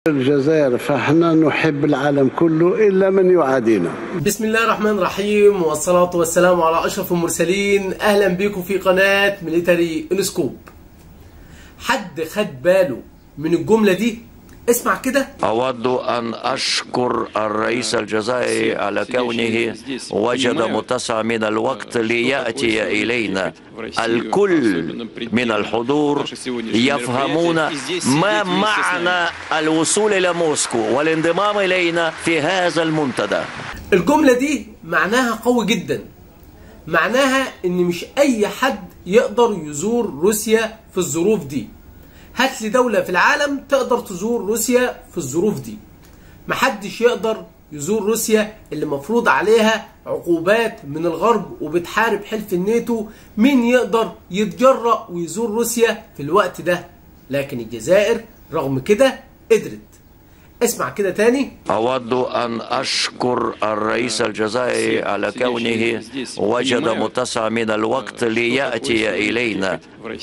الجزائر فاحنا نحب العالم كله إلا من يعادينا. بسم الله الرحمن الرحيم، والصلاة والسلام على أشرف المرسلين. أهلا بكم في قناة ميليتري انسكوب. حد خد باله من الجملة دي؟ اسمع كده. أود أن أشكر الرئيس الجزائري على كونه وجد متسع من الوقت ليأتي إلينا. الكل من الحضور يفهمون ما معنى الوصول إلى موسكو والانضمام إلينا في هذا المنتدى. الجملة دي معناها قوي جدا، معناها إن مش أي حد يقدر يزور روسيا في الظروف دي. هات لي دولة في العالم تقدر تزور روسيا في الظروف دي. محدش يقدر يزور روسيا اللي مفروض عليها عقوبات من الغرب وبتحارب حلف الناتو. مين يقدر يتجرأ ويزور روسيا في الوقت ده؟ لكن الجزائر رغم كده قدرت. اسمع كده تاني. أود أن أشكر الرئيس الجزائري على كونه وجد متسع من الوقت ليأتي إلينا.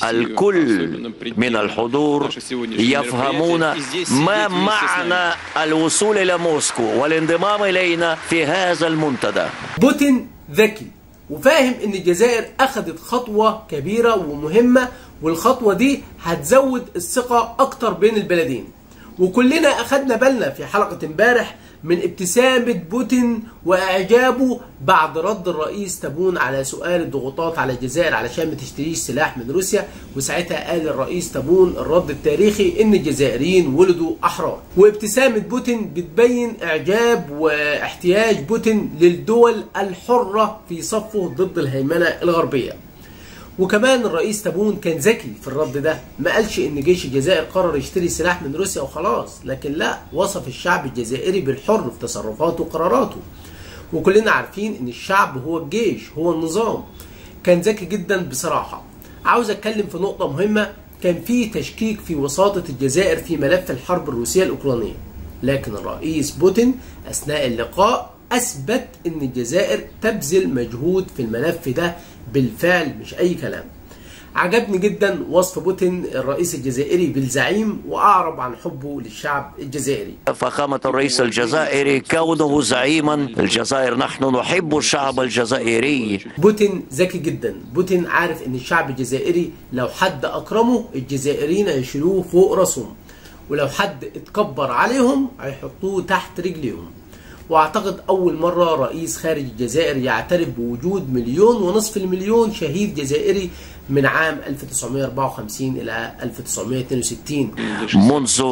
الكل من الحضور يفهمون ما معنى الوصول إلى موسكو والانضمام إلينا في هذا المنتدى. بوتين ذكي وفاهم إن الجزائر أخذت خطوة كبيرة ومهمة، والخطوة دي هتزود الثقة أكتر بين البلدين. وكلنا أخدنا بالنا في حلقة امبارح من ابتسامة بوتين وإعجابه بعد رد الرئيس تبون على سؤال الضغوطات على الجزائر علشان ما تشتريش سلاح من روسيا. وساعتها قال الرئيس تبون الرد التاريخي إن الجزائريين ولدوا أحرار. وابتسامة بوتين بتبين إعجاب واحتياج بوتين للدول الحرة في صفه ضد الهيمنة الغربية. وكمان الرئيس تبون كان ذكي في الرد ده، ما قالش ان جيش الجزائر قرر يشتري سلاح من روسيا وخلاص، لكن لا، وصف الشعب الجزائري بالحر في تصرفاته وقراراته. وكلنا عارفين ان الشعب هو الجيش، هو النظام. كان ذكي جدا بصراحة. عاوز اتكلم في نقطة مهمة. كان في تشكيك في وساطة الجزائر في ملف الحرب الروسية الأوكرانية، لكن الرئيس بوتين أثناء اللقاء أثبت ان الجزائر تبذل مجهود في الملف ده بالفعل، مش أي كلام. عجبني جدا وصف بوتين الرئيس الجزائري بالزعيم، وأعرب عن حبه للشعب الجزائري. فخامة الرئيس الجزائري كونه زعيما الجزائر، نحن نحب الشعب الجزائري. بوتين ذكي جدا. بوتين عارف ان الشعب الجزائري لو حد أكرمه الجزائريين هيشيلوه فوق راسهم، ولو حد اتكبر عليهم هيحطوه تحت رجليهم. واعتقد اول مرة رئيس خارج الجزائر يعترف بوجود 1.5 مليون شهيد جزائري من عام 1954 الى 1962. منذ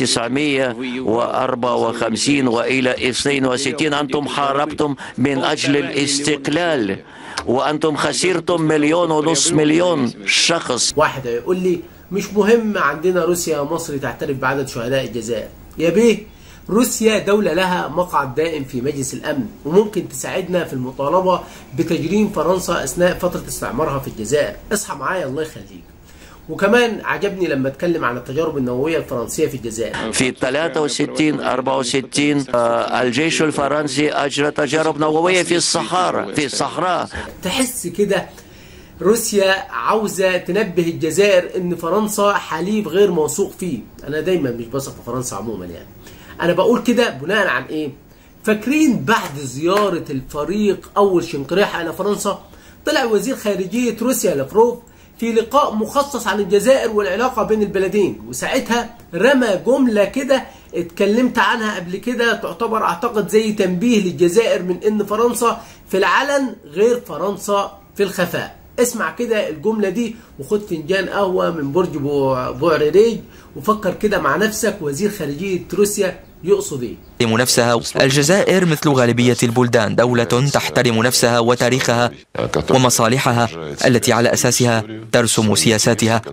1954 والى 62 انتم حاربتم من اجل الاستقلال، وانتم خسرتم 1.5 مليون شخص. واحد هيقول لي مش مهم عندنا روسيا ومصر تعترف بعدد شهداء الجزائر. يا بيه، روسيا دولة لها مقعد دائم في مجلس الأمن، وممكن تساعدنا في المطالبة بتجريم فرنسا أثناء فترة استعمارها في الجزائر. اصحى معايا الله يخليك. وكمان عجبني لما اتكلم عن التجارب النووية الفرنسية في الجزائر. في 63 64 الجيش الفرنسي أجرى تجارب نووية في الصحراء. تحس كده روسيا عاوزة تنبه الجزائر ان فرنسا حليف غير موثوق فيه. انا دايما مش بثق في فرنسا عموما، يعني انا بقول كده بناء عن ايه؟ فاكرين بعد زيارة الفريق اول شنقريحة الى فرنسا طلع وزير خارجية روسيا لافروف في لقاء مخصص عن الجزائر والعلاقة بين البلدين، وساعتها رمى جملة كده اتكلمت عنها قبل كده، تعتبر اعتقد زي تنبيه للجزائر من ان فرنسا في العلن غير فرنسا في الخفاء. اسمع كده الجملة دي وخد فنجان قهوة من برج بوعريريج وفكر كده مع نفسك وزير خارجية روسيا يقصد ايه؟ نفسها. الجزائر مثل غالبية البلدان دولة تحترم نفسها وتاريخها ومصالحها التي على أساسها ترسم سياساتها،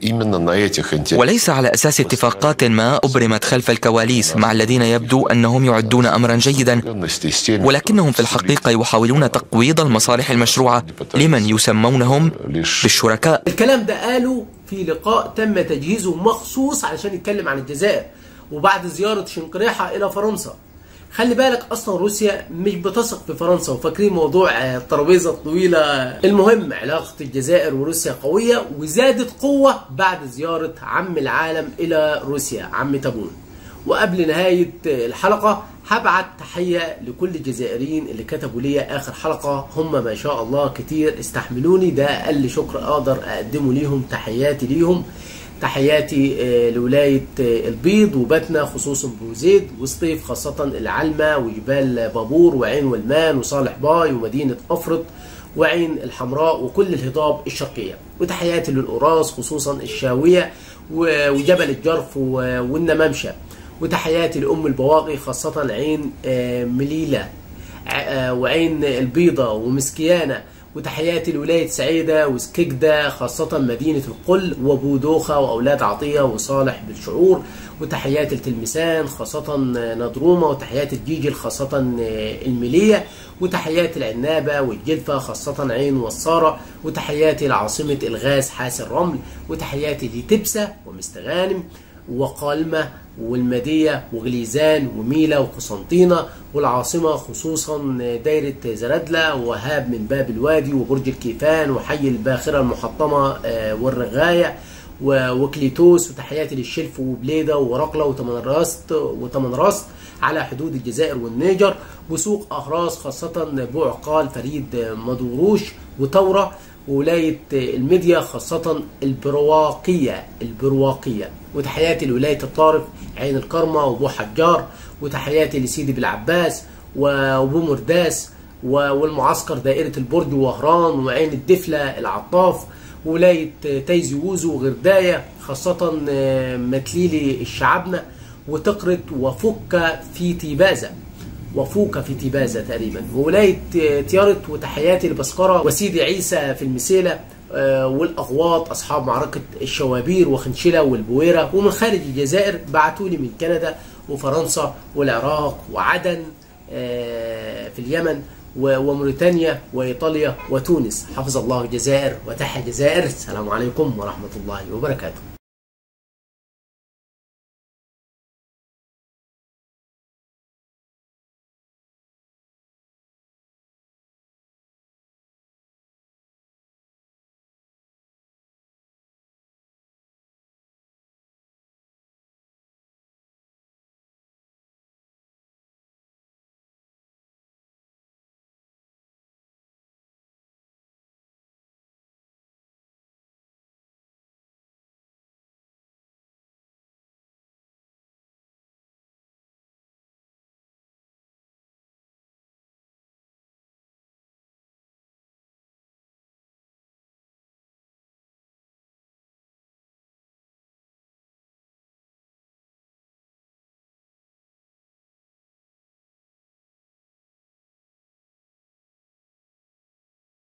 وليس على أساس اتفاقات ما أبرمت خلف الكواليس مع الذين يبدو أنهم يعدون أمرا جيدا، ولكنهم في الحقيقة يحاولون تقويض المصالح المشروعة لمن يسمونهم بالشركاء. الكلام ده قالوا في لقاء تم تجهيزه مخصوص علشان يتكلم عن الجزائر، وبعد زيارة شنقريحة إلى فرنسا. خلي بالك أصلا روسيا مش بتثق في فرنسا، وفاكرين موضوع الترابيزة الطويلة. المهم علاقة الجزائر وروسيا قوية وزادت قوة بعد زيارة عم العالم إلى روسيا عم تبون. وقبل نهاية الحلقة هبعت تحية لكل الجزائريين اللي كتبوا لي آخر حلقة، هم ما شاء الله كتير، استحملوني، ده أقل شكر أقدر أقدمه ليهم. تحياتي ليهم، تحياتي لولاية البيض وبتنا خصوصا بوزيد وسطيف خاصة العلمة وجبال بابور وعين والمان وصالح باي ومدينة أفرط وعين الحمراء وكل الهضاب الشرقية. وتحياتي للقراص خصوصا الشاوية وجبل الجرف والنمامشة. وتحياتي لأم البواقي خاصة عين مليلة وعين البيضة ومسكيانة. وتحياتي لولاية سعيدة وسكيكدا خاصة مدينة القل وبودوخة وأولاد عطية وصالح بالشعور. وتحياتي لتلمسان خاصة نضرومة. وتحياتي الجيجل خاصة الملية. وتحياتي العنابة والجلفة خاصة عين وصارة. وتحياتي لعاصمة الغاز حاس الرمل. وتحياتي لتبسة ومستغانم وقالمة والمدية وغليزان وميلا وقسنطينة والعاصمة خصوصا دايرة زردلة وهاب من باب الوادي وبرج الكيفان وحي الباخرة المحطمة والرغاية وكليتوس. وتحياتي للشلف وبليدة ورقلة وتمنراست على حدود الجزائر والنيجر وسوق أهراس خاصة بوعقال فريد مدوروش وتورة وولاية المديا خاصة البرواقية. وتحياتي لولاية الطارف عين الكرمة وبو حجار. وتحياتي لسيدي بالعباس وبو مرداس والمعسكر دائرة البرج وهران وعين الدفلة العطاف وولاية تايزي ووزو وغرداية خاصة متليلي الشعبنة وتقرت وفك في تيبازة تقريبا وولاية تيارت. وتحياتي لبسقرة وسيدي عيسى في المسيلة والأغواط أصحاب معركة الشوابير وخنشلة والبويرة. ومن خارج الجزائر بعتولي من كندا وفرنسا والعراق وعدن في اليمن وموريتانيا وإيطاليا وتونس. حفظ الله الجزائر وتحيا الجزائر. السلام عليكم ورحمة الله وبركاته.